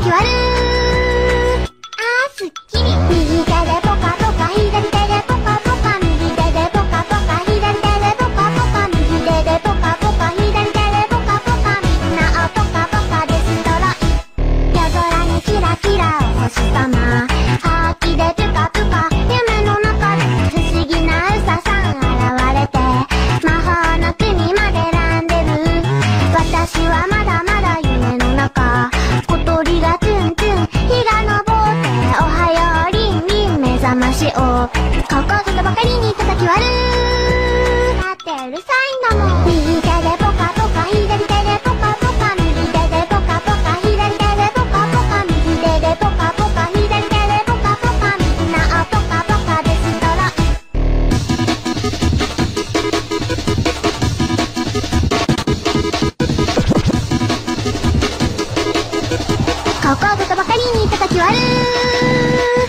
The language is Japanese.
き割る。すっきり。右手でポカポカ、左手でポカポカ、右手でポカポカ、左手でポカポカ、右手でポカポカ、左手でポカポカ、みんなをポカポカでストロイ。夜空にキラキラお星様、覇気でプカプカ、夢の中で不思議なウサさん現れて、魔法の国までランデブー。私はまだまだ夢の中、小鳥がツンツン、日が昇っておはようリンリン目覚ましを高校生ばかりに叩き割る。だってうるさいんだもん。右手でポカポカ、左手でポカポカ、右手でポカポカ、左手でポカポカ、右手でポカポカ、左手でポカポカ、みんなをポカポカでストロイ。高校生ばかりに叩き割る。